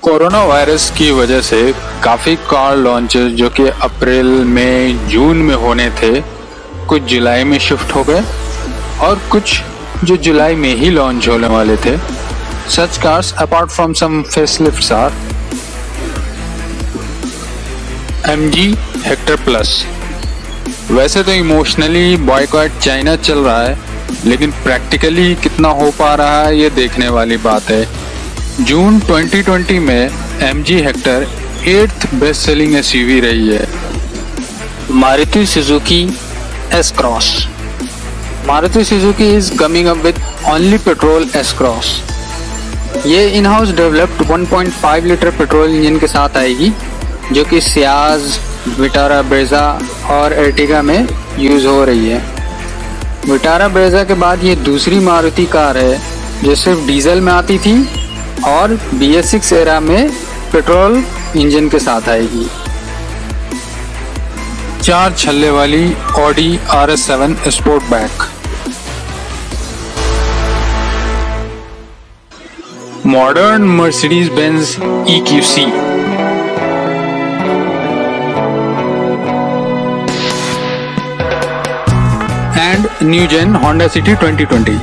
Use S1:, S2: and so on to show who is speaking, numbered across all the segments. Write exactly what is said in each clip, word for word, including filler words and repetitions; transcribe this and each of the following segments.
S1: Corona virus की वजह से काफ़ी कार लॉन्चेस जो कि अप्रैल मई जून में होने थे कुछ जुलाई में शिफ्ट हो गए और कुछ जो जुलाई में ही लॉन्च होने वाले थे। Such cars apart from some facelifts are M G Hector plus. वैसे तो इमोशनली बॉयकॉट चाइना चल रहा है, लेकिन प्रैक्टिकली कितना हो पा रहा है ये देखने वाली बात है। जून ट्वेंटी ट्वेंटी में M G Hector eighth best selling SUV रही है।
S2: Maruti Suzuki S Cross. Maruti Suzuki is coming up with only petrol S Cross. ये in house developed one point five litre petrol engine के साथ आएगी, जो कि Ciaz, Vitara Brezza और Ertiga में यूज हो रही है। विटारा ब्रेजा के बाद ये दूसरी मारुति कार है जो सिर्फ डीजल में आती थी और बी एस सिक्स एरा में पेट्रोल इंजन के साथ आएगी।
S1: चार छल्ले वाली Audi R S seven Sportback. Modern Mercedes Benz E Q C. And new gen Honda City twenty twenty.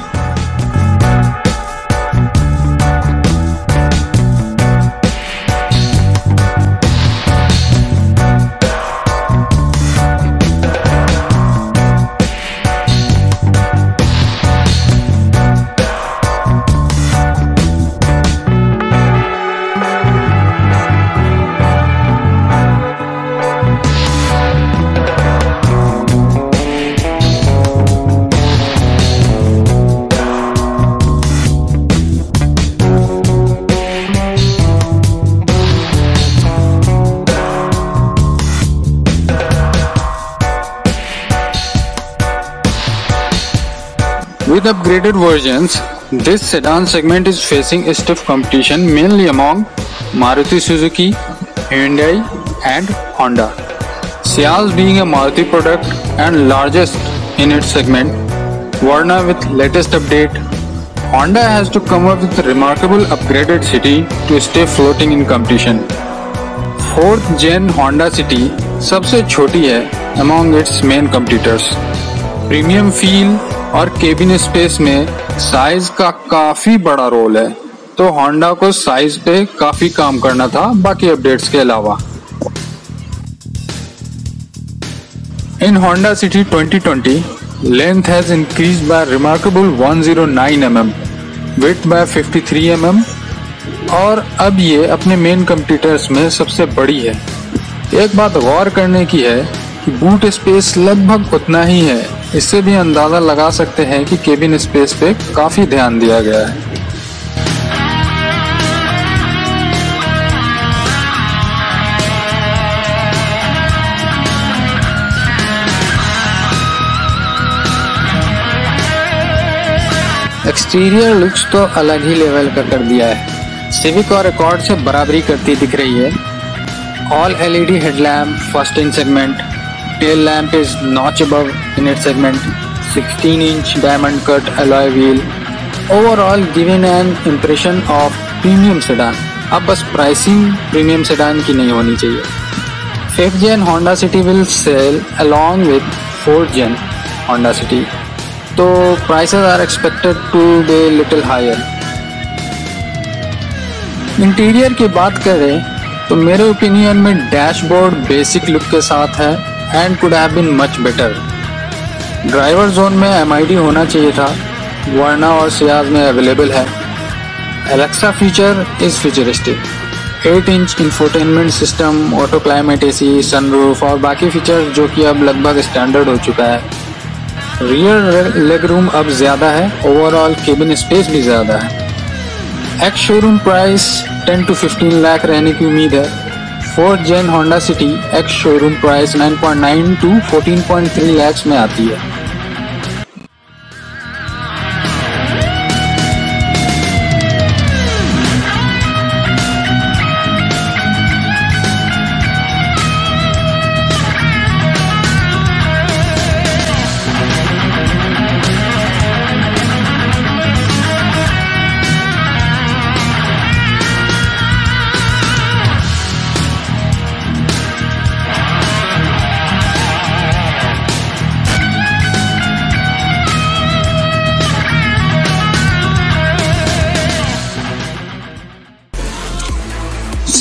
S1: With upgraded versions, this sedan segment is facing stiff competition mainly among Maruti Suzuki, Hyundai and Honda. Ciaz being a Maruti product and largest in its segment, Verna with latest update, Honda has to come up with a remarkable upgraded city to stay floating in competition. Fourth gen Honda City सबसे छोटी है among its main competitors. Premium feel और cabin space में size का काफी बड़ा role है, तो होंडा को साइज पे काफी काम करना था बाकी अपडेट्स के अलावा। In Honda City twenty twenty, length has increased by remarkable one O nine M M, width by fifty three M M और अब ये अपने मेन कंपटीटर्स में सबसे बड़ी है। एक बात गौर करने की है कि बूट स्पेस लगभग उतना ही है। इससे भी अंदाजा लगा सकते हैं कि केबिन स्पेस पे काफी ध्यान दिया गया है।
S2: एक्सटीरियर लुक्स तो अलग ही लेवल का कर दिया है। सिविक और अकॉर्ड से बराबरी करती दिख रही है। All L E D headlamp first in segment, tail lamp is notch above in its segment, sixteen inch diamond cut alloy wheel, overall giving an impression of premium sedan। अब बस pricing premium sedan की नहीं होनी चाहिए। Fifth gen Honda City will sell along with fourth gen Honda City, तो prices are expected to be little higher। Interior की बात करें तो मेरे ओपिनियन में डैशबोर्ड बेसिक लुक के साथ है and could have been much better। Driver zone में एम आई डी होना चाहिए था, वर्ना और सियाज में अवेलेबल है। Alexa feature is futuristic. Eight inch infotainment system, auto climate AC, sunroof और बाकी फीचर्स जो कि अब लगभग स्टैंडर्ड हो चुका है। रियर लेग रूम अब ज्यादा है, ओवरऑल केबिन स्पेस भी ज्यादा है। Ex showroom price ten to fifteen lakh रहने की उम्मीद है। Fourth gen Honda City ex showroom price nine point nine to fourteen point three lakh में आती है।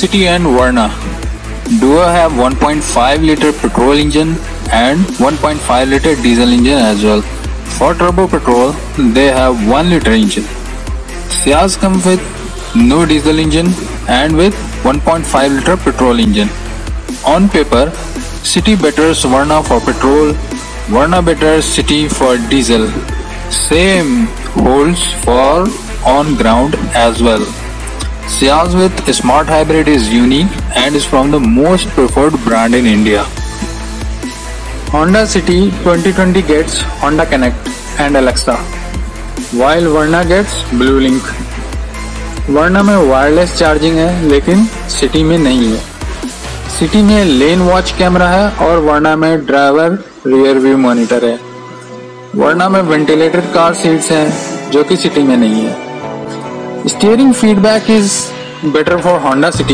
S1: City and Verna. Duo have one point five liter petrol engine and one point five liter diesel engine as well. For turbo petrol, they have one liter engine. Ciaz comes with no diesel engine and with one point five liter petrol engine. On paper, City betters Verna for petrol, Verna betters City for diesel. Same holds for on ground as well. Ciaz with Smart Hybrid is unique and is from the most preferred brand in India.
S2: Honda City twenty twenty gets Honda Connect and Alexa, while Verna gets Blue Link. Verna में wireless charging है लेकिन city में नहीं है. City में लेन watch camera है और वर्ना में ड्राइवर रियर व्यू मॉनिटर है. वर्ना में वेंटिलेटेड कार सीट्स हैं जो कि सिटी में नहीं है. Steering feedback is better for Honda City.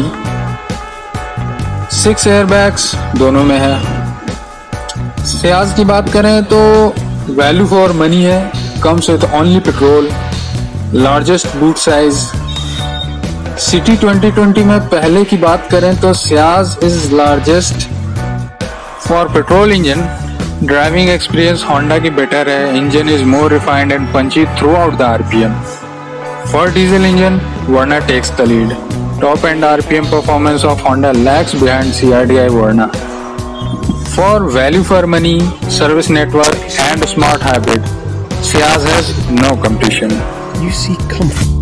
S2: Six airbags दोनों में है. सियाज की बात करें तो वैल्यू फॉर मनी है. Comes with only petrol, largest boot size. City twenty twenty में पहले की बात करें तो Ciaz is largest for petrol engine. Driving experience Honda की बेटर है. Engine is more refined and punchy throughout the RPM. For diesel engine, Verna takes the lead. Top end R P M performance of Honda lags behind C R D I Verna. For value for money, service network and smart hybrid, Ciaz has no competition.
S3: You see comfort.